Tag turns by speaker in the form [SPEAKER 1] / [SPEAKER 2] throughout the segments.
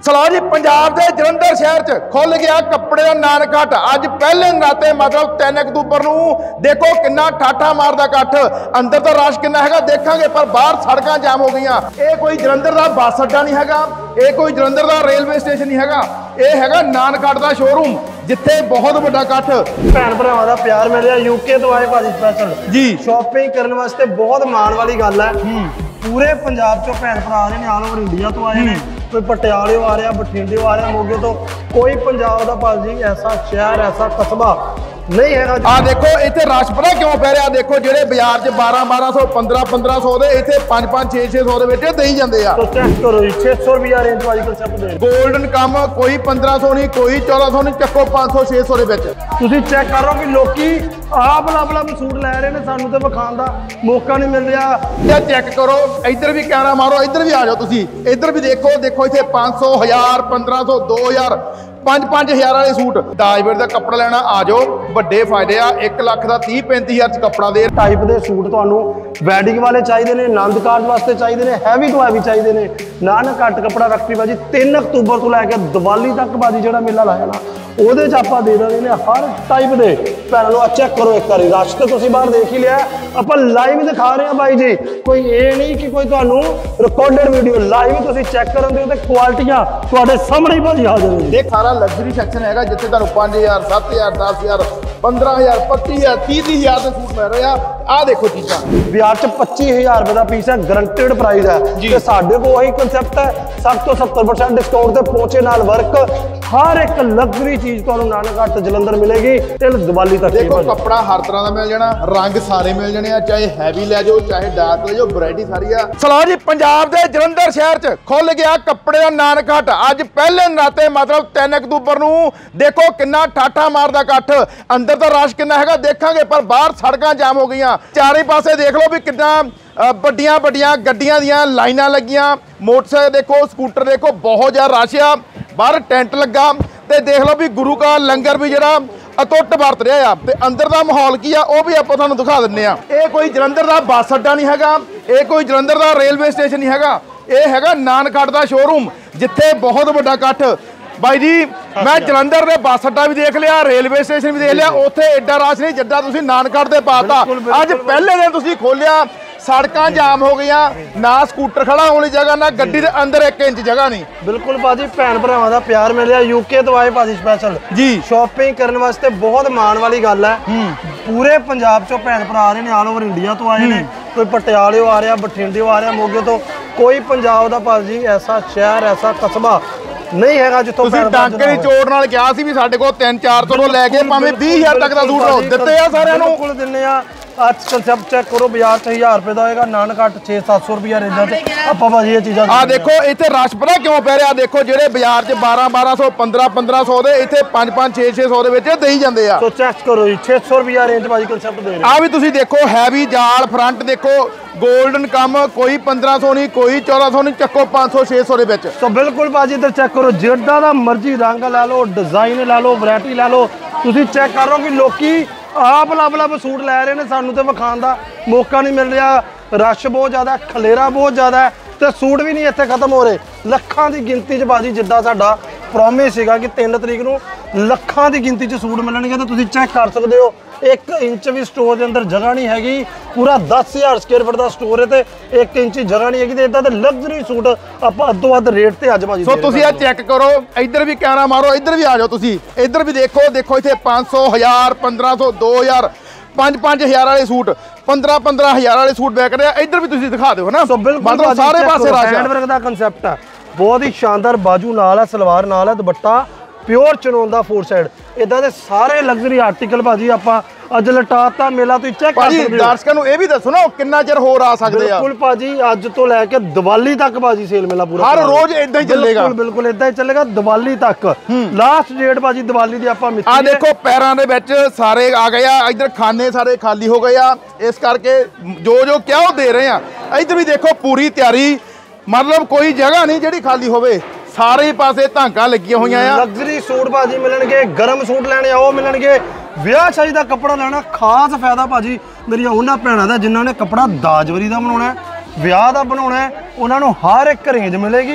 [SPEAKER 1] Slow ਜੀ ਪੰਜਾਬ ਦੇ ਜਲੰਧਰ ਸ਼ਹਿਰ 'ਚ ਖੁੱਲ ਗਿਆ ਕੱਪੜੇ ਦਾ ਨਾਨਕਟ। ਅੱਜ ਪਹਿਲੇ ਨਰਾਤੇ ਮਤਲਬ 3 ਅਕਤੂਬਰ ਨੂੰ ਦੇਖੋ ਕਿੰਨਾ ਠਾਠਾ ਮਾਰਦਾ ਇਕੱਠ। ਅੰਦਰ ਤਾਂ ਰਸ਼ ਕਿੰਨਾ ਹੈਗਾ ਦੇਖਾਂਗੇ, ਪਰ ਬਾਹਰ ਸੜਕਾਂ ਜਾਮ ਹੋ ਗਈਆਂ। ਇਹ ਕੋਈ ਜਲੰਧਰ ਦਾ ਬੱਸ ਅੱਡਾ ਨਹੀਂ ਹੈਗਾ, ਇਹ ਕੋਈ ਜਲੰਧਰ ਦਾ ਰੇਲਵੇ ਸਟੇਸ਼ਨ ਨਹੀਂ ਹੈਗਾ, ਇਹ ਹੈਗਾ ਨਾਨਕਟ ਦਾ ਸ਼ੋਰੂਮ ਜਿੱਥੇ ਬਹੁਤ ਵੱਡਾ ਇਕੱਠ।
[SPEAKER 2] ਭੈਣ ਭਰਾਵਾਂ ਦਾ ਪਿਆਰ ਮਿਲਿਆ, ਯੂਕੇ ਤੋਂ ਆਏ ਭਾਜੀ ਸਪੈਸ਼ਲ
[SPEAKER 1] ਜੀ
[SPEAKER 2] ਸ਼ਾਪਿੰਗ ਕਰਨ ਵਾਸਤੇ। ਬਹੁਤ ਮਾਣ ਵਾਲੀ ਗੱਲ ਹੈ, ਪੂਰੇ ਪੰਜਾਬ ਚੋਂ ਭੈਣ ਭਰਾ ਆ ਰਹੇ ਨੇ, ਆਲ ਓਵਰ ਇੰਡੀਆ ਤੋਂ ਆਏ ਨੇ। ਕੋਈ ਪਟਿਆਲਿਓਂ ਆ ਰਿਹਾ, ਬਠਿੰਡਿਓਂ ਆ ਰਿਹਾ, ਮੋਗੇ ਤੋਂ। ਕੋਈ ਪੰਜਾਬ ਦਾ ਭਾਜੀ ਐਸਾ ਸ਼ਹਿਰ, ਐਸਾ ਕਸਬਾ ਨਹੀਂ ਹੈਗਾ।
[SPEAKER 1] ਆ ਦੇਖੋ ਇੱਥੇ ਰਸ਼ ਪਤਾ ਕਿਉਂ ਪੈ ਰਿਹਾ? ਦੇਖੋ ਜਿਹੜੇ ਬਾਜ਼ਾਰ 'ਚ 1200 1500 ਦੇ ਇੱਥੇ 500 600 ਦੇ ਵਿੱਚ ਦੇਈ ਜਾਂਦੇ ਆ।
[SPEAKER 2] ਤੋ ਚੈੱਕ ਕਰੋ ਜੀ, 600 ਰੁਪਿਆ ਰੇਂਜ ਵਾਲੀ ਕਨਸੈਪਟ ਦੇ
[SPEAKER 1] ਗੋਲਡਨ ਕੰਮ ਕੋਈ 1500 ਨਹੀਂ, ਕੋਈ 1400 ਨਹੀਂ, ਚੱਕੋ 500 600 ਦੇ ਵਿੱਚ।
[SPEAKER 2] ਤੁਸੀਂ ਚੈੱਕ ਕਰੋ ਕਿ ਲੋਕੀ ਆਪ ਲੱਭ ਸੂਟ ਲੈ ਰਹੇ ਨੇ, ਸਾਨੂੰ ਤੇ ਵਿਖਾਉਣ ਦਾ ਮੌਕਾ ਨਹੀਂ ਮਿਲ ਰਿਹਾ।
[SPEAKER 1] ਇਹ ਚੈੱਕ ਕਰੋ, ਇੱਧਰ ਵੀ ਕੈਮਰਾ ਮਾਰੋ, ਇੱਧਰ ਵੀ ਆ ਜਾਓ ਤੁਸੀਂ, ਇੱਧਰ ਵੀ ਦੇਖੋ ਇੱਥੇ 500 1000 1500 2000 5-5000 ਵਾਲੇ ਸੂਟ। ਦਾਜਵੀਰ ਦਾ ਕੱਪੜਾ ਲੈਣਾ ਆ ਜਾਓ, ਵੱਡੇ ਫਾਇਦੇ ਆ। 1 ਲੱਖ ਦਾ 30-35 ਹਜ਼ਾਰ 'ਚ ਕੱਪੜਾ ਦੇ
[SPEAKER 2] ਟਾਈਪ ਦੇ ਸੂਟ ਤੁਹਾਨੂੰ ਵੈਡਿੰਗ ਵਾਲੇ ਚਾਹੀਦੇ ਨੇ, ਆਨੰਦ ਕਾਰਜ ਵਾਸਤੇ ਚਾਹੀਦੇ ਨੇ, ਹੈਵੀ ਤੋਂ ਹੈਵੀ ਚਾਹੀਦੇ ਨੇ। ਨਾਨਕਟ ਕੱਪੜਾ ਫੈਕਟਰੀ ਬਾਜੀ 3 ਅਕਤੂਬਰ ਤੋਂ ਲੈ ਕੇ ਦੀਵਾਲੀ ਤੱਕ ਬਾਜੀ ਜਿਹੜਾ ਮੇਲਾ ਲਾਇਆ ਨਾ, ਉਹਦੇ 'ਚ ਆਪਾਂ ਦੇ ਰਹੇ ਨੇ ਹਰ ਟਾਈਪ ਦੇ ਭੈਣਾਂ ਨੂੰ। ਚੈੱਕ ਕਰੋ ਇੱਕ ਵਾਰੀ, ਰਸ਼ ਤੇ ਤੁਸੀਂ ਬਾਹਰ ਦੇਖ ਹੀ ਲਿਆ, ਆਪਾਂ ਲਾਈਵ ਦਿਖਾ ਰਹੇ ਹਾਂ ਬਾਈ ਜੀ। ਕੋਈ ਇਹ ਨਹੀਂ ਕਿ ਕੋਈ ਤੁਹਾਨੂੰ ਰਿਕਾਰਡਡ ਵੀਡੀਓ, ਲਾਈਵ ਤੁਸੀਂ ਚੈੱਕ ਕਰਨ ਦੇ, ਤੇ ਕੁਆਲਿਟੀਆਂ ਤੁਹਾਡੇ ਸਾਹਮਣੇ ਹੀ ਬਾਜੀ ਹਾਜ਼ਰ ਨੇ।
[SPEAKER 1] ਦੇਖ ਸਾਰਾ ਲਗਜ਼ਰੀ ਸੈਕਸ਼ਨ ਹੈਗਾ ਜਿੱਥੇ ਤੁਹਾਨੂੰ 5000 7000 10000 15000 25000 30000 ਦੇ ਸੂਟ ਮਿਲ ਰਹੇ ਆ। ਆਹ ਦੇਖੋ ਚੀਜ਼ਾਂ
[SPEAKER 2] ਬਾਜ਼ਾਰ 'ਚ 25000 ਰੁਪਏ ਦਾ ਪੀਸ ਹੈ, ਗਰੰਟਡ ਪ੍ਰਾਈਸ ਹੈ। ਤੇ ਸਾਡੇ ਕੋਲ ਉਹੀ ਕਨਸੈਪਟ ਹੈ, 60 ਤੋਂ 70% ਡਿਸਕਾਊਂਟ ਤੇ ਪਹੁੰਚੇ ਨਾਲ ਵਰਕ। ਹਰ ਇੱਕ ਲਗਜ਼ਰੀ ਚੀਜ਼ ਤੁਹਾਨੂੰ ਨਾਨਕਟ ਜਲੰਧਰ ਮਿਲੇਗੀ ਤੇ ਦੀਵਾਲੀ ਤੱਕ।
[SPEAKER 1] ਦੇਖੋ ਕੱਪੜਾ ਹਰ ਤਰ੍ਹਾਂ ਦਾ ਮਿਲ ਜਾਣਾ, ਰੰਗ ਸਾਰੇ ਮਿਲ ਜਾਣੇ ਆ, ਚਾਹੇ ਹੈਵੀ ਲੈ ਜਾਓ ਚਾਹੇ ਡਾਰਕ ਲੈ ਜਾਓ, ਵੈਰਾਈਟੀ ਸਾਰੀ ਆ। ਸਲੋ ਜੀ ਪੰਜਾਬ ਦੇ ਜਲੰਧਰ ਸ਼ਹਿਰ 'ਚ ਖੁੱਲ ਗਿਆ ਕੱਪੜੇ ਦਾ ਨਾਨਕਟ। ਅੱਜ ਪਹਿਲੇ ਨਰਾਤੇ ਮਤਲਬ 3 ਅਕਤੂਬਰ ਨੂੰ ਦੇਖੋ ਕਿੰਨਾ ਠਾਠਾ ਮਾਰਦਾ ਇਕੱਠ। ਅੰਦਰ ਤਾਂ ਰਸ਼ ਕਿੰਨਾ ਹੈਗਾ ਦੇਖਾਂਗੇ, ਪਰ ਬਾਹਰ ਸੜਕਾਂ ਜਾਮ ਹੋ ਗਈਆਂ। ਚਾਰੇ ਪਾਸੇ ਦੇਖ ਲਓ ਵੀ ਕਿੰਨਾ ਵੱਡੀਆਂ ਗੱਡੀਆਂ ਦੀਆਂ ਲਾਈਨਾਂ ਲੱਗੀਆਂ। ਮੋਟਰਸਾਈਕਲ ਦੇਖੋ, ਸਕੂਟਰ ਦੇਖੋ, ਬਹੁਤ ਜ਼ਿਆਦਾ ਰਸ਼ ਆ। ਬਾਹਰ ਟੈਂਟ ਲੱਗਾ ਤੇ ਦੇਖ ਲਓ ਵੀ ਗੁਰੂ ਕਾ ਲੰਗਰ ਵੀ ਜਿਹੜਾ ਅਟੁੱਟ ਵਰਤ ਰਿਹਾ ਆ। ਤੇ ਅੰਦਰ ਦਾ ਮਾਹੌਲ ਕੀ ਆ ਉਹ ਵੀ ਆਪਾਂ ਤੁਹਾਨੂੰ ਦਿਖਾ ਦਿੰਨੇ ਆ। ਇਹ ਕੋਈ ਜਲੰਧਰ ਦਾ ਬੱਸ ਅੱਡਾ ਨਹੀਂ ਹੈਗਾ, ਇਹ ਕੋਈ ਜਲੰਧਰ ਦਾ ਰੇਲਵੇ ਸਟੇਸ਼ਨ ਨਹੀਂ ਹੈਗਾ, ਇਹ ਹੈਗਾ ਨਾਨਕਟ ਦਾ ਸ਼ੋਰੂਮ ਜਿੱਥੇ ਬਹੁਤ ਵੱਡਾ ਇਕੱਠ। ਬਾਈ ਜੀ ਮੈਂ ਜਲੰਧਰ ਦੇ ਬੱਸ ਅੱਡਾ ਵੀ ਦੇਖ ਲਿਆ, ਰੇਲਵੇ ਸਟੇਸ਼ਨ ਵੀ ਦੇਖ ਲਿਆ, ਉੱਥੇ ਐਡਾ ਰਸ਼ ਨਹੀਂ ਜਿੱਦਾਂ ਤੁਸੀਂ ਨਾਨਕਟ ਦੇ ਪਾਤਾ। ਅੱਜ ਪਹਿਲੇ ਦਿਨ ਤੁਸੀਂ ਖੋਲਿਆ, ਸੜਕਾਂ ਜਾਮ ਹੋ ਗਈਆਂ, ਨਾ ਸਕੂਟਰ ਖੜਾ ਹੋਣ ਦੀ ਜਗ੍ਹਾ, ਨਾ ਗੱਡੀ ਦੇ ਅੰਦਰ 1 ਇੰਚ ਜਗ੍ਹਾ ਨਹੀਂ।
[SPEAKER 2] ਬਿਲਕੁਲ ਭਾਜੀ ਭੈਣ ਭਰਾਵਾਂ ਦਾ ਪਿਆਰ ਮਿਲਿਆ, ਯੂਕੇ ਤੋਂ ਆਏ ਭਾਜੀ ਸਪੈਸ਼ਲ
[SPEAKER 1] ਜੀ
[SPEAKER 2] ਸ਼ਾਪਿੰਗ ਕਰਨ ਵਾਸਤੇ। ਬਹੁਤ ਮਾਣ ਵਾਲੀ ਗੱਲ ਹੈ, ਪੂਰੇ ਪੰਜਾਬ ਚੋਂ ਭੈਣ ਭਰਾ ਆ ਰਹੇ ਨੇ, ਆਲ ਓਵਰ ਇੰਡੀਆ ਤੋਂ ਆਏ ਨੇ। ਕੋਈ ਪਟਿਆਲਿਓਂ ਆ ਰਿਹਾ, ਬਠਿੰਡਿਓਂ ਆ ਰਿਹਾ, ਮੋਗੇ ਤੋਂ। ਕੋਈ ਪੰਜਾਬ ਦਾ ਭਾਜੀ ਐਸਾ ਸ਼ਹਿਰ, ਐਸਾ ਕਸਬਾ ਨਹੀਂ ਹੈਗਾ ਜਿੱਥੋਂ
[SPEAKER 1] ਤੁਸੀਂ ਡਾਂਕੇ ਦੀ ਚੋੜ ਨਾਲ ਕਿਹਾ ਸੀ ਵੀ ਸਾਡੇ ਕੋਲ 300-400 ਤੋਂ ਲੈ ਕੇ ਭਾਵੇਂ 20000 ਤੱਕ ਦਾ ਸੂਟ ਦਿੱਤੇ ਆ ਸਾਰਿਆਂ ਨੂੰ।
[SPEAKER 2] ਬਿਲਕੁਲ ਦਿੰਨੇ ਆ। ਅੱਜ ਕਨਸੈਪਟ ਚੈੱਕ ਕਰੋ, ਬਾਜ਼ਾਰ 'ਚ 1000 ਰੁਪਏ ਦਾ ਹੋਏਗਾ, ਨਾਨਕਟ 600-700 ਰੁਪਿਆ ਰੇਂਜਾਂ 'ਚ ਆਪਾਂ ਭਾਜੀ ਇਹ ਚੀਜ਼ਾਂ।
[SPEAKER 1] ਆ ਦੇਖੋ ਇੱਥੇ ਰਸ਼ ਪਤਾ ਕਿਉਂ ਪੈ ਰਿਹਾ? ਦੇਖੋ ਜਿਹੜੇ ਬਾਜ਼ਾਰ 'ਚ 1200 1500 ਦੇ ਇੱਥੇ 500 600 ਦੇ ਵਿੱਚ ਦੇਈ ਜਾਂਦੇ ਆ।
[SPEAKER 2] ਸੋ ਚੈੱਕ ਕਰੋ ਜੀ, 600 ਰੁਪਿਆ ਰੇਂਜ ਭਾਜੀ ਕਨਸੈਪਟ ਦੇ ਰਹੇ
[SPEAKER 1] ਆ ਵੀ ਤੁਸੀਂ ਦੇਖੋ, ਹੈਵੀ ਜਾਲ ਫਰੰਟ ਦੇਖੋ, ਗੋਲਡਨ ਕੰਮ ਕੋਈ 1500 ਨਹੀਂ, ਕੋਈ 1400 ਨਹੀਂ, ਚੱਕੋ 500 600 ਦੇ ਵਿੱਚ।
[SPEAKER 2] ਸੋ ਬਿਲਕੁਲ ਭਾਜੀ ਇੱਧਰ ਚੈੱਕ ਕਰੋ, ਜਿੱਦਾਂ ਦਾ ਮਰਜ਼ੀ ਰੰਗ ਲੈ ਲਓ, ਡਿਜ਼ਾਈਨ ਲੈ ਲਓ, ਵੈਰਾਈਟੀ ਲੈ ਲਓ। ਤੁਸੀਂ ਚੈੱਕ ਕਰੋ ਕਿ ਲੋਕੀ ਆਪ ਲੱਭ ਸੂਟ ਲੈ ਰਹੇ ਨੇ, ਸਾਨੂੰ ਤੇ ਵਿਖਾਉਣ ਦਾ ਮੌਕਾ ਨਹੀਂ ਮਿਲ ਰਿਹਾ। ਰਸ਼ ਬਹੁਤ ਜ਼ਿਆਦਾ, ਖਲੇਰਾ ਬਹੁਤ ਜ਼ਿਆਦਾ ਤੇ ਸੂਟ ਵੀ ਨਹੀਂ ਇੱਥੇ ਖਤਮ ਹੋ ਰਹੇ। ਲੱਖਾਂ ਦੀ ਗਿਣਤੀ 'ਚ ਬਾਜੀ, ਜਿੱਦਾਂ ਸਾਡਾ ਪ੍ਰੋਮਿਸ ਸੀਗਾ ਕਿ 3 ਤਰੀਕ ਨੂੰ ਲੱਖਾਂ ਦੀ ਗਿਣਤੀ 'ਚ ਸੂਟ ਮਿਲਣਗੇ, ਤਾਂ ਤੁਸੀਂ ਚੈੱਕ ਕਰ ਸਕਦੇ ਹੋ 1 ਇੰਚ ਵੀ ਸਟੋਰ ਦੇ ਅੰਦਰ ਜਗ੍ਹਾ ਨਹੀਂ ਹੈਗੀ। ਪੂਰਾ 10000 ਸਕੁਅਰ ਫੁੱਟ ਦਾ ਸਟੋਰ ਹੈ ਤੇ 1 ਇੰਚ ਜਗ੍ਹਾ ਨਹੀਂ ਹੈਗੀ। ਤੇ ਇਦਾਂ ਦੇ ਲਗਜ਼ਰੀ ਸੂਟ ਆਪਾਂ ਅੱਧੋ ਵੱਧ ਰੇਟ ਤੇ ਅੱਜ ਭਾਜੀ।
[SPEAKER 1] ਸੋ ਤੁਸੀਂ ਇਹ ਚੈੱਕ ਕਰੋ, ਇੱਧਰ ਵੀ ਕੈਮਰਾ ਮਾਰੋ, ਇੱਧਰ ਵੀ ਆ ਜਾਓ ਤੁਸੀਂ, ਇੱਧਰ ਵੀ ਦੇਖੋ ਇੱਥੇ 500 1000 1500 2000 5-5000 ਵਾਲੇ ਸੂਟ, 15-15000 ਵਾਲੇ ਸੂਟ ਵਿਕ ਰਹੇ ਆ। ਇੱਧਰ ਵੀ ਤੁਸੀਂ ਦਿਖਾ ਦਿਓ ਨਾ।
[SPEAKER 2] ਸੋ ਬਿਲਕੁਲ
[SPEAKER 1] ਸਾਰੇ ਪਾਸੇ ਰਸ਼।
[SPEAKER 2] ਹੈਂਡਵਰਕ ਦਾ ਕਨਸੈਪਟ ਹੈ, ਬਹੁਤ ਹੀ ਸ਼ਾਨਦਾਰ। ਬਾਜੂ ਨਾਲ ਹੈ, ਸਲਵਾਰ ਨਾਲ ਹੈ, ਦੁਪੱਟਾ ਪਿਓਰ ਚਨੋਨ ਦਾ 4 ਸਾਈਡ। ਇਦਾਂ ਦੇ ਸਾਰੇ ਲਗਜ਼ਰੀ ਆਰਟੀਕਲ ਭਾਜੀ ਆਪਾਂ ਅੱਜ ਲਟਾਤਾ ਮੇਲਾ। ਤੁਸੀਂ ਚੈੱਕ ਕਰ ਸਕਦੇ ਹੋ।
[SPEAKER 1] ਦਰਸ਼ਕਾਂ ਨੂੰ ਇਹ ਵੀ ਦੱਸੋ ਨਾ ਕਿੰਨਾ ਚਿਰ ਹੋਰ ਆ ਸਕਦੇ ਆ।
[SPEAKER 2] ਬਿਲਕੁਲ ਭਾਜੀ, ਅੱਜ ਤੋਂ ਲੈ ਕੇ ਦੀਵਾਲੀ ਤੱਕ ਭਾਜੀ ਸੇਲ ਮੇਲਾ ਪੂਰਾ
[SPEAKER 1] ਹਰ ਰੋਜ਼ ਇਦਾਂ ਹੀ ਚੱਲੇਗਾ।
[SPEAKER 2] ਬਿਲਕੁਲ ਇਦਾਂ ਹੀ ਚੱਲੇਗਾ ਦੀਵਾਲੀ ਤੱਕ। ਲਾਸਟ ਡੇਟ ਭਾਜੀ ਦੀਵਾਲੀ ਦੀ ਆਪਾਂ ਮਿੱਥੀ।
[SPEAKER 1] ਆ ਦੇਖੋ ਪੈਰਾਂ ਦੇ ਵਿੱਚ ਸਾਰੇ ਆ ਗਏ ਆ, ਇੱਧਰ ਖਾਨੇ ਸਾਰੇ ਖਾਲੀ ਹੋ ਗਏ ਆ, ਇਸ ਕਰਕੇ ਜੋ ਕਿਹਾ ਉਹ ਦੇ ਰਹੇ ਆ। ਇੱਧਰ ਵੀ ਦੇਖੋ ਪੂਰੀ ਤਿਆਰੀ, ਮਤਲਬ ਕੋਈ ਜਗ੍ਹਾ ਨਹੀਂ ਜਿਹੜੀ ਖਾਲੀ ਹੋਵੇ, ਸਾਰੇ ਪਾਸੇ ਧਾਂਕਾਂ ਲੱਗੀਆਂ ਹੋਈਆਂ ਆ।
[SPEAKER 2] ਲਗਜ਼ਰੀ ਸੂਟ ਭਾਜੀ ਮਿਲਣਗੇ, ਗਰਮ ਸੂਟ ਲੈਣੇ ਆ ਉਹ ਮਿਲਣਗੇ, ਵਿਆਹ ਸ਼ਾਦੀ ਦਾ ਕੱਪੜਾ ਲੈਣਾ ਖਾਸ ਫਾਇਦਾ ਭਾਜੀ ਮੇਰੀਆਂ ਉਹਨਾਂ ਭੈਣਾਂ ਦਾ ਜਿਨ੍ਹਾਂ ਨੇ ਕੱਪੜਾ ਦਾਜਵਰੀ ਦਾ ਬਣਾਉਣਾ, ਵਿਆਹ ਦਾ ਬਣਾਉਣਾ, ਉਹਨਾਂ ਨੂੰ ਹਰ ਇੱਕ ਰੇਂਜ ਮਿਲੇਗੀ।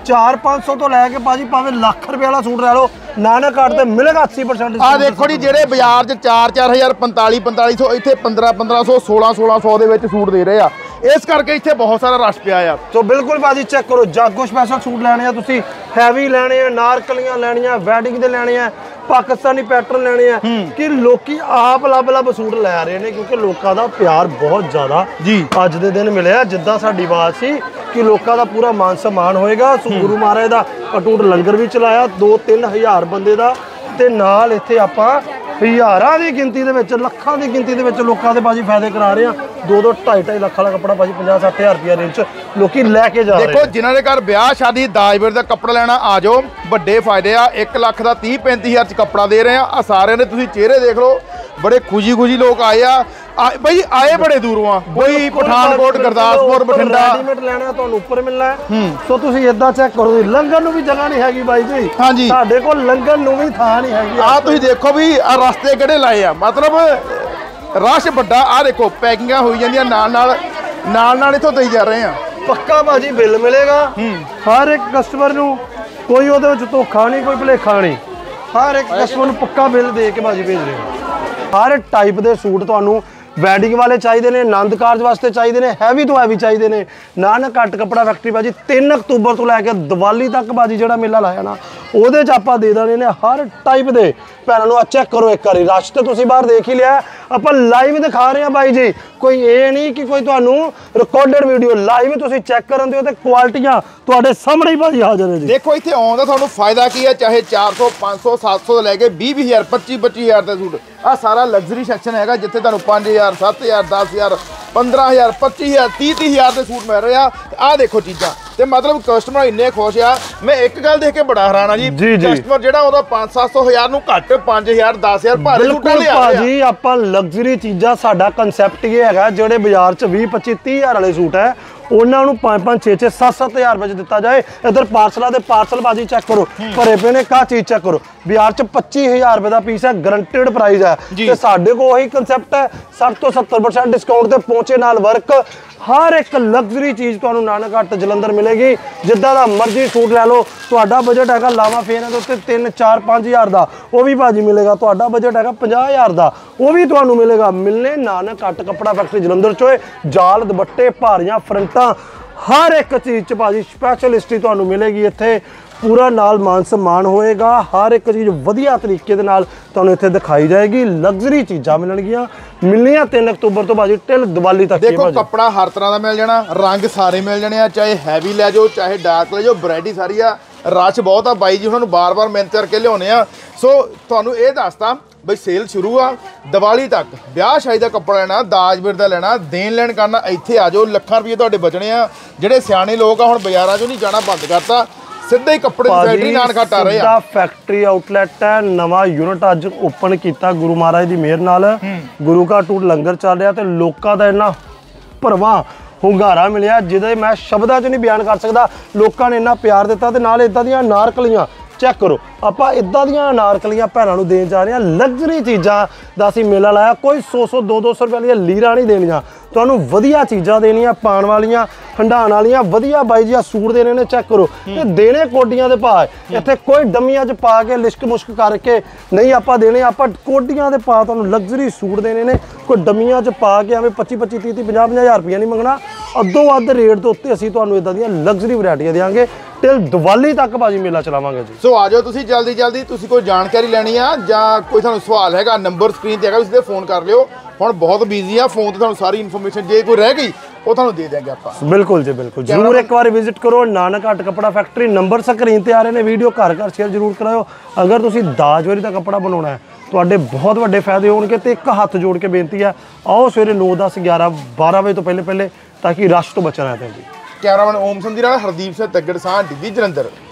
[SPEAKER 2] 4-500 ਤੋਂ ਲੈ ਕੇ ਭਾਜੀ ਭਾਵੇਂ ਲੱਖ ਰੁਪਏ ਵਾਲਾ ਸੂਟ ਲੈ ਲਓ, ਨਾਨਕ ਘਾਟ ਤੇ ਮਿਲੇਗਾ 80%
[SPEAKER 1] ਆ ਦੇਖੋ ਜੀ, ਜਿਹੜੇ ਬਾਜ਼ਾਰ 'ਚ 4-4000 4500 ਇੱਥੇ 1500 1600 ਦੇ ਵਿੱਚ ਸੂਟ ਦੇ ਰਹੇ ਆ। ਇਸ ਕਰਕੇ ਇੱਥੇ ਬਹੁਤ ਸਾਰਾ ਰਸ਼ ਪਿਆ ਆ।
[SPEAKER 2] ਸੋ ਬਿਲਕੁਲ ਭਾਜੀ ਚੈੱਕ ਕਰੋ, ਜਾਗੋ ਸਪੈਸ਼ਲ ਸੂਟ ਲੈਣੇ ਆ ਤੁਸੀਂ, ਹੈਵੀ ਲੈਣੇ ਆ, ਨਾਰਕਲੀਆਂ ਲੈਣੀਆਂ, ਵੈਡਿੰਗ ਦੇ ਲੈਣੇ ਆ, ਪਾਕਿਸਤਾਨੀ ਪੈਟਰਨ ਲੈਣੇ ਆ ਕਿ ਲੋਕੀ ਆਪ ਲੱਭ ਸੂਟ ਲੈ ਰਹੇ ਨੇ, ਕਿਉਂਕਿ ਲੋਕਾਂ ਦਾ ਪਿਆਰ ਬਹੁਤ ਜ਼ਿਆਦਾ
[SPEAKER 1] ਜੀ
[SPEAKER 2] ਅੱਜ ਦੇ ਦਿਨ ਮਿਲਿਆ। ਜਿੱਦਾਂ ਸਾਡੀ ਆਵਾਜ਼ ਸੀ ਕਿ ਲੋਕਾਂ ਦਾ ਪੂਰਾ ਮਾਨ ਸਨਮਾਨ ਹੋਏਗਾ। ਸੋ ਗੁਰੂ ਮਹਾਰਾਜ ਦਾ ਅਟੂਟ ਲੰਗਰ ਵੀ ਚਲਾਇਆ 2-3 ਹਜ਼ਾਰ ਬੰਦੇ ਦਾ, ਤੇ ਨਾਲ ਇੱਥੇ ਆਪਾਂ ਹਜ਼ਾਰਾਂ ਦੀ ਗਿਣਤੀ ਦੇ ਵਿੱਚ, ਲੱਖਾਂ ਦੀ ਗਿਣਤੀ ਦੇ ਵਿੱਚ ਲੋਕਾਂ ਦੇ ਬਾਜੀ ਫਾਇਦੇ ਕਰਾ ਰਹੇ ਆ। 2-2 2.5 ਲੱਖ ਵਾਲਾ ਕੱਪੜਾ ਬਾਜੀ 50-60 ਹਜ਼ਾਰ ਰੁਪਏ ਰੇਂਜ ਚ ਲੋਕੀ ਲੈ ਕੇ ਜਾ ਰਹੇ।
[SPEAKER 1] ਦੇਖੋ ਜਿਨ੍ਹਾਂ ਦੇ ਘਰ ਵਿਆਹ ਸ਼ਾਦੀ ਦਾਜ ਦਾ ਕੱਪੜਾ ਲੈਣਾ ਆ ਜਾਓ, ਵੱਡੇ ਫਾਇਦੇ ਆ। 1 ਲੱਖ ਦਾ 30-35 ਹਜ਼ਾਰ ਚ ਕੱਪੜਾ ਦੇ ਰਹੇ ਆ ਸਾਰਿਆਂ ਨੇ। ਤੁਸੀਂ ਚਿਹਰੇ ਦੇਖ ਲਓ, ਬੜੇ ਖੁਸ਼ੀ ਲੋਕ ਆਏ ਆ ਬਈ, ਆਏ ਬੜੇ ਦੂਰੋਂ ਆ, ਕੋਈ ਪਠਾਨਕੋਟ, ਗੁਰਦਾਸਪੁਰ, ਬਠਿੰਡਾ।
[SPEAKER 2] ਰੈਡੀਮੇਡ ਲੈਣਾ ਤੁਹਾਨੂੰ ਉੱਪਰ ਮਿਲਣਾ ਹੈ। ਸੋ ਤੁਸੀਂ ਇਦਾਂ ਚੈੱਕ ਕਰੋ, ਲੰਗਰ ਨੂੰ ਵੀ ਜਗ੍ਹਾ ਨਹੀਂ ਹੈਗੀ ਬਾਈ ਜੀ।
[SPEAKER 1] ਹਾਂਜੀ,
[SPEAKER 2] ਸਾਡੇ ਕੋਲ ਲੰਗਰ ਨੂੰ ਵੀ ਥਾਂ ਨਹੀਂ ਹੈਗੀ।
[SPEAKER 1] ਆ ਤੁਸੀਂ ਦੇਖੋ ਵੀ ਆ ਰਸਤੇ ਕਿਹੜੇ ਲਾਏ ਆ, ਮਤਲਬ ਰਸ਼ ਵੱਡਾ। ਆ ਦੇਖੋ ਪੈਕਿੰਗਾਂ ਹੋਈ ਜਾਂਦੀਆਂ ਨਾਲ ਇੱਥੋਂ ਦੇਈ ਜਾ ਰਹੇ ਆ।
[SPEAKER 2] ਪੱਕਾ ਭਾਜੀ ਬਿੱਲ ਮਿਲੇਗਾ ਹਰ ਇੱਕ ਕਸਟਮਰ ਨੂੰ, ਕੋਈ ਉਹਦੇ ਵਿੱਚ ਧੋਖਾ ਨਹੀਂ, ਕੋਈ ਭੁਲੇਖਾ ਨਹੀਂ। ਹਰ ਇੱਕ ਕਸਟਮਰ ਨੂੰ ਪੱਕਾ ਬਿੱਲ ਦੇ ਕੇ ਭਾਜੀ ਭੇਜ ਰਹੇ ਹੋ। ਹਰ ਟਾਈਪ ਦੇ ਸੂਟ ਤੁਹਾਨੂੰ ਵੈਡਿੰਗ ਵਾਲੇ ਚਾਹੀਦੇ ਨੇ, ਆਨੰਦ ਕਾਰਜ ਵਾਸਤੇ ਚਾਹੀਦੇ ਨੇ, ਹੈਵੀ ਤੋਂ ਹੈਵੀ ਚਾਹੀਦੇ ਨੇ। ਨਾਨਕ ਘੱਟ ਕੱਪੜਾ ਫੈਕਟਰੀ ਭਾਜੀ 3 ਅਕਤੂਬਰ ਤੋਂ ਲੈ ਕੇ ਦੀਵਾਲੀ ਤੱਕ ਭਾਜੀ ਜਿਹੜਾ ਮੇਲਾ ਲਾਇਆ ਨਾ, ਉਹਦੇ 'ਚ ਆਪਾਂ ਦੇ ਦੇਣੇ ਨੇ ਹਰ ਟਾਈਪ ਦੇ ਭੈਣਾਂ ਨੂੰ। ਚੈੱਕ ਕਰੋ ਇੱਕ ਵਾਰੀ, ਰਸ਼ ਤੇ ਤੁਸੀਂ ਬਾਹਰ ਦੇਖ ਹੀ ਲਿਆ, ਆਪਾਂ ਲਾਈਵ ਦਿਖਾ ਰਹੇ ਹਾਂ ਬਾਈ ਜੀ। ਕੋਈ ਇਹ ਨਹੀਂ ਕਿ ਕੋਈ ਤੁਹਾਨੂੰ ਰਿਕਾਰਡਡ ਵੀਡੀਓ, ਲਾਈਵ ਤੁਸੀਂ ਚੈੱਕ ਕਰਨ ਦਿਓ ਤੇ ਕੁਆਲਿਟੀਆਂ ਤੁਹਾਡੇ ਸਾਹਮਣੇ ਹੀ ਭਾਜੀ ਹਾਜ਼ਰ ਹੈ ਜੀ।
[SPEAKER 1] ਦੇਖੋ ਇੱਥੇ ਆਉਣ ਦਾ ਤੁਹਾਨੂੰ ਫਾਇਦਾ ਕੀ ਹੈ, ਚਾਹੇ 400 500 700 ਤੋਂ ਲੈ ਕੇ 20,000 25,000 ਦੇ ਸੂਟ। ਆ ਸਾਰਾ ਲਗਜ਼ਰੀ ਸੈਕਸ਼ਨ ਹੈਗਾ, ਜਿੱਥੇ ਤੁਹਾਨੂੰ 5000 7000 10000 15000 25000 30,000 ਦੇ ਸੂਟ ਮਿਲ ਰਹੇ ਆ। ਆਹ ਦੇਖੋ ਚੀਜ਼ਾਂ, ਤੇ ਮਤਲਬ ਕਸਟਮਰ ਇੰਨੇ ਖੁਸ਼ ਆ। ਮੈਂ ਇੱਕ ਗੱਲ ਦੇਖ ਕੇ ਬੜਾ ਹੈਰਾਨ ਆ ਜੀ, ਕਸਟਮਰ ਜਿਹੜਾ ਉਹਦਾ 500-700 ਨੂੰ ਘੱਟ 5000 10000 ਭਾਰੇ ਸੂਟ ਲਿਆ
[SPEAKER 2] ਭਾਜੀ। ਆਪਾਂ ਲਗਜ਼ਰੀ ਚੀਜ਼ਾਂ, ਸਾਡਾ ਕਨਸੈਪਟ ਇਹ ਹੈਗਾ, ਜਿਹੜੇ ਬਾਜ਼ਾਰ 'ਚ 20-25-30 ਹਜ਼ਾਰ ਵਾਲੇ ਸੂਟ ਹੈ ਉਹਨਾਂ ਨੂੰ 5-5 6-6 7-7 ਹਜ਼ਾਰ ਵਿੱਚ ਦਿੱਤਾ ਜਾਏ। ਇਧਰ ਪਾਰਸਲਾਂ ਦੇ ਪਾਰਸਲ ਬਾਜੀ ਚੈੱਕ ਕਰੋ, ਭਰੇ ਪਏ ਨੇ। ਕਾ ਚੀਜ਼ ਚੈੱਕ ਕਰੋ, ਬਾਜ਼ਾਰ 'ਚ 25,000 ਰੁਪਏ ਦਾ ਪੀਸ ਹੈ, ਗਰੰਟਿਡ ਪ੍ਰਾਈਸ ਹੈ। ਤੇ ਸਾਡੇ ਕੋਲ ਉਹੀ ਕਨਸੈਪਟ ਹੈ, 60 ਤੋਂ 70% ਡਿਸਕਾਊਂਟ ਤੇ ਪਹੁੰਚੇ ਨਾਲ ਵਰਕ। ਹਰ ਇੱਕ ਲਗਜ਼ਰੀ ਚੀਜ਼ ਤੁਹਾਨੂੰ ਨਾਨਕ ਘੱਟ ਜਲੰਧਰ ਮਿਲੇਗੀ। ਜਿੱਦਾਂ ਦਾ ਮਰਜ਼ੀ ਸੂਟ ਲੈ ਲਓ। ਤੁਹਾਡਾ ਬਜਟ ਹੈਗਾ ਲਾਵਾ ਫੇਨ ਦੇ ਉੱਤੇ 3-4-5 ਹਜ਼ਾਰ ਦਾ, ਉਹ ਵੀ ਭਾਜੀ ਮਿਲੇਗਾ। ਤੁਹਾਡਾ ਬਜਟ ਹੈਗਾ 50,000 ਦਾ, ਉਹ ਵੀ ਤੁਹਾਨੂੰ ਮਿਲੇਗਾ। ਮਿਲਨੇ ਨਾਨਕ ਘੱਟ ਕੱਪੜਾ ਫੈਕਟਰੀ ਜਲੰਧਰ 'ਚੋਂ। ਜਾਲ ਦੁਪੱਟੇ, ਭਾਰੀਆਂ ਫਰੰਟਾਂ, ਹਰ ਇੱਕ ਚੀਜ਼ 'ਚ ਭਾਜੀ ਸਪੈਸ਼ਲਿਸਟੀ ਤੁਹਾਨੂੰ ਮਿਲੇਗੀ। ਇੱਥੇ ਪੂਰਾ ਨਾਲ ਮਾਨ ਸਨਮਾਨ ਹੋਏਗਾ। ਹਰ ਇੱਕ ਚੀਜ਼ ਵਧੀਆ ਤਰੀਕੇ ਦੇ ਨਾਲ ਤੁਹਾਨੂੰ ਇੱਥੇ ਦਿਖਾਈ ਜਾਏਗੀ। ਲਗਜ਼ਰੀ ਚੀਜ਼ਾਂ ਮਿਲਣਗੀਆਂ, ਮਿਲਣੀਆਂ 3 ਅਕਤੂਬਰ ਤੋਂ ਭਾਜੀ ਟਿਲ ਦੀਵਾਲੀ ਤੱਕ।
[SPEAKER 1] ਦੇਖੋ ਕੱਪੜਾ ਹਰ ਤਰ੍ਹਾਂ ਦਾ ਮਿਲ ਜਾਣਾ, ਰੰਗ ਸਾਰੇ ਮਿਲ ਜਾਣੇ ਆ, ਚਾਹੇ ਹੈਵੀ ਲੈ ਜਾਓ ਚਾਹੇ ਡਾਰਕ ਲੈ ਜਾਓ, ਵੈਰਾਈਟੀ ਸਾਰੀ ਆ। ਰਸ਼ ਬਹੁਤ ਆ ਬਾਈ ਜੀ, ਉਹਨਾਂ ਨੂੰ ਬਾਰ-ਬਾਰ ਮਿਹਨਤ ਕਰਕੇ ਲਿਆਉਣੇ ਆ। ਸੋ ਤੁਹਾਨੂੰ ਇਹ ਦੱਸਤਾ ਬਈ ਸੇਲ ਸ਼ੁਰੂ ਆ ਦੀਵਾਲੀ ਤੱਕ। ਵਿਆਹ ਸ਼ਾਦੀ ਦਾ ਕੱਪੜਾ ਲੈਣਾ, ਦਾਜ ਵੀਰ ਦਾ ਲੈਣਾ, ਦੇਣ ਲੈਣ ਕਰਨਾ, ਇੱਥੇ ਆ ਜਾਓ। ਲੱਖਾਂ ਰੁਪਏ ਤੁਹਾਡੇ ਬਚਣੇ ਆ। ਜਿਹੜੇ ਸਿਆਣੇ ਲੋਕ ਆ ਹੁਣ ਬਾਜ਼ਾਰਾਂ 'ਚੋਂ ਨਹੀਂ ਜਾਣਾ ਬੰਦ ਕਰਤਾ, ਸਿੱਧਾ ਹੀ ਕੱਪੜੇ ਦੀ ਫੈਕਟਰੀ ਨਾਨਕ ਘੱਟ ਆ ਰਹੇ ਆ।
[SPEAKER 2] ਫੈਕਟਰੀ ਆਊਟਲੈਟ ਹੈ, ਨਵਾਂ ਯੂਨਿਟ ਅੱਜ ਓਪਨ ਕੀਤਾ ਗੁਰੂ ਮਹਾਰਾਜ ਦੀ ਮਿਹਰ ਨਾਲ। ਗੁਰੂ ਘਰ ਟੂਰ ਲੰਗਰ ਚੱਲ ਰਿਹਾ ਤੇ ਲੋਕਾਂ ਦਾ ਇੰਨਾ ਭਰਵਾਂ ਹੁੰਗਾਰਾ ਮਿਲਿਆ ਜਿਹਦੇ ਮੈਂ ਸ਼ਬਦਾਂ 'ਚ ਨਹੀਂ ਬਿਆਨ ਕਰ ਸਕਦਾ। ਲੋਕਾਂ ਨੇ ਇੰਨਾ ਪਿਆਰ ਦਿੱਤਾ ਤੇ ਨਾਲ ਇਦਾਂ ਦੀਆਂ ਨਾਰਕਲੀਆਂ ਚੈੱਕ ਕਰੋ। ਆਪਾਂ ਇਦਾਂ ਦੀਆਂ ਅਨਾਰਕਲੀਆਂ ਭੈਣਾਂ ਨੂੰ ਦੇਣ ਜਾ ਰਹੇ ਹਾਂ। ਲਗਜ਼ਰੀ ਚੀਜ਼ਾਂ ਦਾ ਅਸੀਂ ਮੇਲਾ ਲਾਇਆ। ਕੋਈ 100-100 200-200 ਰੁਪਏ ਵਾਲੀਆਂ ਲੀਰਾਂ ਨਹੀਂ ਦੇਣੀਆਂ, ਤੁਹਾਨੂੰ ਵਧੀਆ ਚੀਜ਼ਾਂ ਦੇਣੀਆਂ, ਪਾਣ ਵਾਲੀਆਂ, ਹੰਡਾਣ ਵਾਲੀਆਂ। ਵਧੀਆ ਬਾਈ ਜੀ ਆ ਸੂਟ ਦੇਣੇ ਨੇ, ਚੈੱਕ ਕਰੋ। ਤੇ ਦੇਣੇ ਕੋਡੀਆਂ ਦੇ ਭਾਅ। ਇੱਥੇ ਕੋਈ ਡੰਮੀਆਂ 'ਚ ਪਾ ਕੇ ਲਿਸ਼ਕ ਮੁਸ਼ਕ ਕਰਕੇ ਨਹੀਂ ਆਪਾਂ ਦੇਣੇ, ਆਪਾਂ ਕੋਡੀਆਂ ਦੇ ਭਾਅ ਤੁਹਾਨੂੰ ਲਗਜ਼ਰੀ ਸੂਟ ਦੇਣੇ ਨੇ। ਕੋਈ ਡੰਮੀਆਂ 'ਚ ਪਾ ਕੇ ਐਵੇਂ 25-25 30-30 50-50 ਹਜ਼ਾਰ ਰੁਪਈਆ ਨਹੀਂ ਮੰਗਣਾ। ਅੱਧੋ ਅੱਧ ਰੇਟ ਦੇ ਉੱਤੇ ਅਸੀਂ ਤੁਹਾਨੂੰ ਇਦਾਂ ਦੀਆਂ ਲਗਜ਼ਰੀ ਵੈਰਾਈਟੀਆਂ ਦੇਵਾਂਗੇ। ਟਿਲ ਦੀਵਾਲੀ ਤੱਕ ਭਾਜੀ ਮੇਲਾ ਚਲਾਵਾਂਗੇ ਜੀ।
[SPEAKER 1] ਸੋ ਆ ਜਾਓ ਤੁਸੀਂ ਜਲਦੀ। ਤੁਸੀਂ ਕੋਈ ਜਾਣਕਾਰੀ ਲੈਣੀ ਆ ਜਾਂ ਕੋਈ ਤੁਹਾਨੂੰ ਸਵਾਲ ਹੈਗਾ, ਨੰਬਰ ਸਕਰੀਨ ਤੇ ਹੈਗਾ, ਤੁਸੀਂ ਤੇ ਫੋਨ ਕਰ ਲਿਓ। ਹੁਣ ਬਹੁਤ ਬਿਜ਼ੀ ਆ, ਫੋਨ ਤੇ ਤੁਹਾਨੂੰ ਸਾਰੀ ਇਨਫੋਰਮੇਸ਼ਨ ਜੇ ਕੋਈ ਰਹਿ ਗਈ ਉਹ ਤੁਹਾਨੂੰ ਦੇ ਦਿਆਂਗੇ ਆਪਾਂ।
[SPEAKER 2] ਬਿਲਕੁਲ ਜੀ ਬਿਲਕੁਲ, ਜਰੂਰ ਇੱਕ ਵਾਰ ਵਿਜ਼ਿਟ ਕਰੋ ਨਾਨਕ ਘੱਟ ਕੱਪੜਾ ਫੈਕਟਰੀ। ਨੰਬਰ ਸਕਰੀਨ ਤੇ ਆ ਰਹੇ ਨੇ, ਵੀਡੀਓ ਘਰ ਸ਼ੇਅਰ ਜਰੂਰ ਕਰਾਓ। ਅਗਰ ਤੁਸੀਂ ਦਾਜਵਰੀ ਦਾ ਕੱਪੜਾ ਬਣਾਉਣਾ ਹੈ, ਤੁਹਾਡੇ ਬਹੁਤ ਵੱਡੇ ਫਾਇਦੇ ਹੋਣਗੇ। ਤੇ ਇੱਕ ਹੱਥ ਜੋੜ ਕੇ ਬੇਨਤੀ ਹੈ, ਆਓ ਸਵੇਰੇ 9 10 11 12 ਵਜੇ ਤੋਂ ਪਹਿਲੇ ਤਾਂ ਕਿ ਰਸ਼ ਤੋਂ ਬਚਣਾ ਹੈ ਜੀ।
[SPEAKER 1] ਕੈਮਰਾਮੈਨ ਓਮ ਸੰਧੀ ਨਾਲ ਹਰਦੀਪ ਸਿੰਘ ਤੱਗੜ ਸਾਹ, ਡਿੱਗੀ ਜਲੰਧਰ।